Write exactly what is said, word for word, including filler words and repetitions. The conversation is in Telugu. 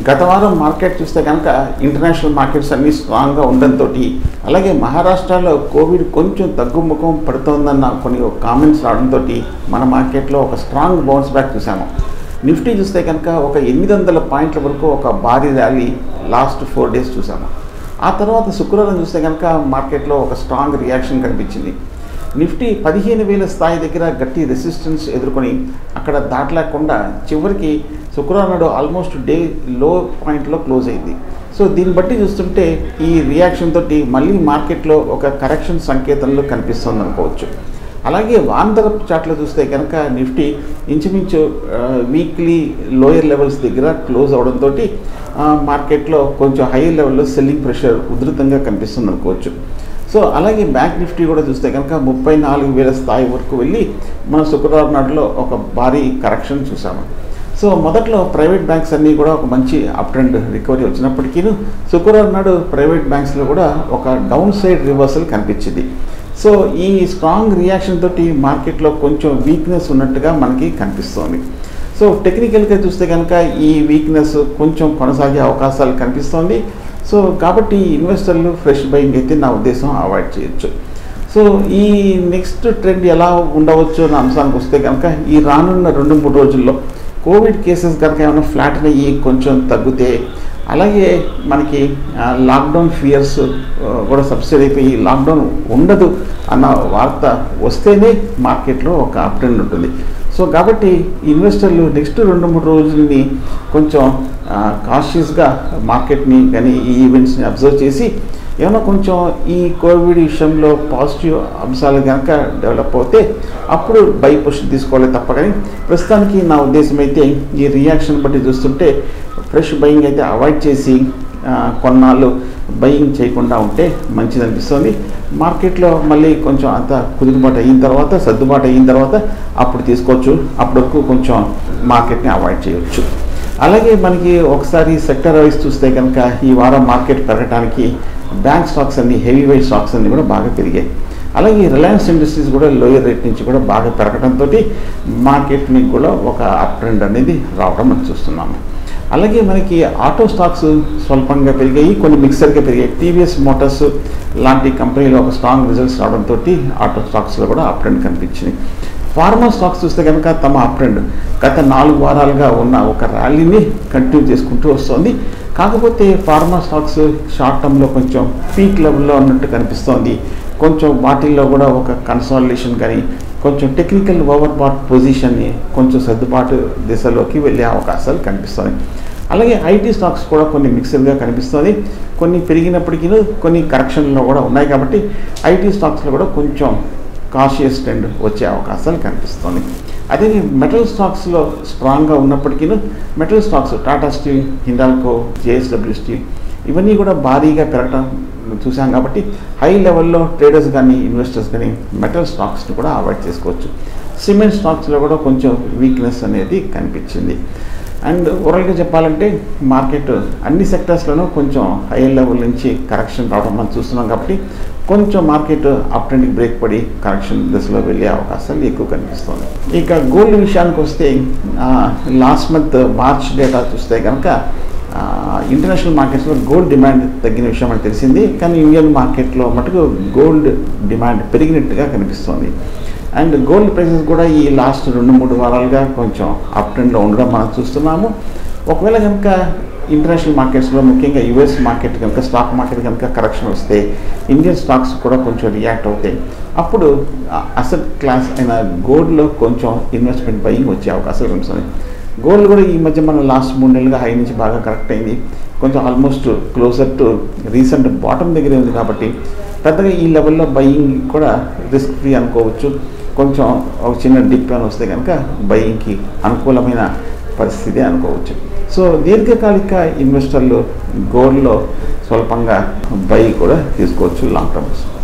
గత వారం మార్కెట్ చూస్తే కనుక ఇంటర్నేషనల్ మార్కెట్స్ అన్నీ స్ట్రాంగ్గా ఉండడంతో అలాగే మహారాష్ట్రలో కోవిడ్ కొంచెం తగ్గుముఖం పడుతోందన్న కొన్ని కామెంట్స్ రావడంతో మన మార్కెట్లో ఒక స్ట్రాంగ్ బౌన్స్ బ్యాక్ చూసాము. నిఫ్టీ చూస్తే కనుక ఒక ఎనిమిది వందల పాయింట్ల వరకు ఒక భారీ ర్యాలీ లాస్ట్ ఫోర్ డేస్ చూసాము. ఆ తర్వాత శుక్రవారం చూస్తే కనుక మార్కెట్లో ఒక స్ట్రాంగ్ రియాక్షన్ కనిపించింది. నిఫ్టీ పదిహేను వేల స్థాయి దగ్గర గట్టి రెసిస్టెన్స్ ఎదుర్కొని అక్కడ దాటలేకుండా చివరికి శుక్రవారం నాడు ఆల్మోస్ట్ డే లో పాయింట్లో క్లోజ్ అయింది. సో దీన్ని బట్టి చూస్తుంటే ఈ రియాక్షన్ తోటి మళ్ళీ మార్కెట్లో ఒక కరెక్షన్ సంకేతంలో కనిపిస్తుంది అనుకోవచ్చు. అలాగే వాంతరపు చాట్లో చూస్తే కనుక నిఫ్టీ ఇంచుమించు వీక్లీ లోయర్ లెవెల్స్ దగ్గర క్లోజ్ అవడంతో మార్కెట్లో కొంచెం హై లెవెల్లో సెల్లింగ్ ప్రెషర్ ఉధృతంగా కనిపిస్తుంది అనుకోవచ్చు. సో అలాగే బ్యాంక్ నిఫ్టీ కూడా చూస్తే కనుక ముప్పై నాలుగు వేల స్థాయి వరకు వెళ్ళి మన శుక్రవారం నాడులో ఒక భారీ కరెక్షన్ చూసాము. సో మొదట్లో ప్రైవేట్ బ్యాంక్స్ అన్నీ కూడా ఒక మంచి అప్ ట్రెండ్ రికవరీ వచ్చినప్పటికీ శుక్రవారం నాడు ప్రైవేట్ బ్యాంక్స్లో కూడా ఒక డౌన్ సైడ్ రివర్సల్ కనిపించింది. సో ఈ స్ట్రాంగ్ రియాక్షన్ తోటి మార్కెట్లో కొంచెం వీక్నెస్ ఉన్నట్టుగా మనకి కనిపిస్తోంది. సో టెక్నికల్గా చూస్తే కనుక ఈ వీక్నెస్ కొంచెం కొనసాగే అవకాశాలు కనిపిస్తోంది. సో కాబట్టి ఇన్వెస్టర్లు ఫ్రెష్ బయింగ్ అయితే నా ఉద్దేశం అవాయిడ్ చేయొచ్చు. సో ఈ నెక్స్ట్ ట్రెండ్ ఎలా ఉండవచ్చు అనే అంశానికి వస్తే కనుక ఈ రానున్న రెండు మూడు రోజుల్లో కోవిడ్ కేసెస్ కనుక ఏమైనా ఫ్లాట్ అయ్యి కొంచెం తగ్గితే, అలాగే మనకి లాక్డౌన్ ఫియర్స్ కూడా సబ్సిడీ అయిపోయి లాక్డౌన్ ఉండదు అన్న వార్త వస్తేనే మార్కెట్లో ఒక అప్ ట్రెండ్ ఉంటుంది. సో కాబట్టి ఇన్వెస్టర్లు నెక్స్ట్ రెండు మూడు రోజుల్ని కొంచెం కాషియస్గా మార్కెట్ని కానీ ఈ ఈవెంట్స్ని అబ్జర్వ్ చేసి ఏమైనా కొంచెం ఈ కోవిడ్ విషయంలో పాజిటివ్ అంశాలు కనుక డెవలప్ అవుతే అప్పుడు బై పొజిషన్ తీసుకోవాలి తప్ప. కానీ ప్రస్తుతానికి నా ఉద్దేశం అయితే ఈ రియాక్షన్ బట్టి చూస్తుంటే ఫ్రెష్ బయింగ్ అయితే అవాయిడ్ చేసి కొన్నాళ్ళు బయింగ్ చేయకుండా ఉంటే మంచిది అనిపిస్తుంది. మార్కెట్లో మళ్ళీ కొంచెం అంత కుదురుబాటు అయిన తర్వాత సర్దుబాటు అయిన తర్వాత అప్పుడు తీసుకోవచ్చు. అప్పటి వరకు కొంచెం మార్కెట్ని అవాయిడ్ చేయవచ్చు. అలాగే మనకి ఒకసారి సెక్టర్ వైజ్ చూస్తే కనుక ఈ వారం మార్కెట్ పెరగడానికి బ్యాంక్ స్టాక్స్ అన్ని హెవీ వెయిట్ స్టాక్స్ అన్నీ కూడా బాగా పెరిగాయి. అలాగే రిలయన్స్ ఇండస్ట్రీస్ కూడా లోయర్ రేట్ నుంచి కూడా బాగా పెరగడంతో మార్కెట్ని కూడా ఒక అప్ ట్రెండ్ అనేది రావడం మనం చూస్తున్నాము. అలాగే మనకి ఆటో స్టాక్స్ స్వల్పంగా పెరిగాయి, కొన్ని మిక్సర్గా పెరిగాయి. టీవీఎస్ మోటార్స్ లాంటి కంపెనీలో ఒక స్ట్రాంగ్ రిజల్ట్స్ రావడంతో ఆటో స్టాక్స్లో కూడా అప్ ట్రెండ్ కనిపించింది. ఫార్మా స్టాక్స్ చూస్తే కనుక తమ అప్ ట్రెండ్ గత నాలుగు వారాలుగా ఉన్న ఒక ర్యాలీని కంటిన్యూ చేసుకుంటూ వస్తుంది. కాకపోతే ఫార్మా స్టాక్స్ షార్ట్ టర్మ్లో కొంచెం పీక్ లెవెల్లో ఉన్నట్టు కనిపిస్తోంది. కొంచెం వాటిల్లో కూడా ఒక కన్సాలిడేషన్ కానీ కొంచెం టెక్నికల్ ఓవర్ బాట్ పొజిషన్ని కొంచెం సర్దుబాటు దిశలోకి వెళ్ళే అవకాశాలు కనిపిస్తుంది. అలాగే ఐటీ స్టాక్స్ కూడా కొన్ని మిక్స్డ్గా కనిపిస్తుంది. కొన్ని పెరిగినప్పటికీ కొన్ని కరెక్షన్లో కూడా ఉన్నాయి. కాబట్టి ఐటీ స్టాక్స్లో కూడా కొంచెం కాషియస్ ట్రెండ్ వచ్చే అవకాశాలు కనిపిస్తుంది. అదే మెటల్ స్టాక్స్లో స్ట్రాంగ్గా ఉన్నప్పటికీ metal stocks Tata steel, Hindalco, JSW steel ఇవన్నీ కూడా భారీగా పెరగడం చూసాం. కాబట్టి హై లెవెల్లో ట్రేడర్స్ కానీ ఇన్వెస్టర్స్ కానీ మెటల్ స్టాక్స్ని కూడా అవాయిడ్ చేసుకోవచ్చు. సిమెంట్ స్టాక్స్లో కూడా కొంచెం వీక్నెస్ అనేది కనిపించింది. అండ్ ఓవరాల్గా చెప్పాలంటే మార్కెట్ అన్ని సెక్టర్స్లోనూ కొంచెం హై లెవెల్ నుంచి కరెక్షన్ రావడం మనం చూస్తున్నాం. కాబట్టి కొంచెం మార్కెట్ అప్ ట్రెండ్కి బ్రేక్ పడి కరెక్షన్ దిశలో వెళ్ళే అవకాశాలు ఎక్కువ కనిపిస్తుంది. ఇక గోల్డ్ విషయానికి వస్తే లాస్ట్ మంత్ మార్చ్ డేటా చూస్తే కనుక ఇంటర్నేషనల్ మార్కెట్స్లో గోల్డ్ డిమాండ్ తగ్గిన విషయం మనకు తెలిసింది. కానీ ఇండియన్ మార్కెట్లో మటుకు గోల్డ్ డిమాండ్ పెరిగినట్టుగా కనిపిస్తుంది. అండ్ గోల్డ్ ప్రైసెస్ కూడా ఈ లాస్ట్ రెండు మూడు వారాలుగా కొంచెం అప్ ట్రెండ్లో ఉండడం మనం చూస్తున్నాము. ఒకవేళ కనుక ఇంటర్నేషనల్ మార్కెట్స్లో ముఖ్యంగా యుఎస్ మార్కెట్ కనుక స్టాక్ మార్కెట్ కనుక కరెక్షన్ వస్తే ఇండియన్ స్టాక్స్ కూడా కొంచెం రియాక్ట్ అవుతాయి. అప్పుడు అసెట్ క్లాస్ అయిన గోల్డ్లో కొంచెం ఇన్వెస్ట్మెంట్ బయింగ్ వచ్చే అవకాశాలు కనిపిస్తుంది. గోల్డ్ కూడా ఈ మధ్య మనం లాస్ట్ మూడు నెలలుగా హై నుంచి బాగా కరెక్ట్ అయింది. కొంచెం almost closer to recent bottom దగ్గరే ఉంది. కాబట్టి పెద్దగా ఈ లెవెల్లో బయింగ్ కూడా రిస్క్ ఫ్రీ అనుకోవచ్చు. కొంచెం ఒక చిన్న డిప్ అని వస్తే కనుక బయింగ్కి అనుకూలమైన పరిస్థితి అనుకోవచ్చు. సో దీర్ఘకాలిక ఇన్వెస్టర్లు గోల్డ్లో స్వల్పంగా బై కూడా తీసుకోవచ్చు లాంగ్ టర్మ్స్.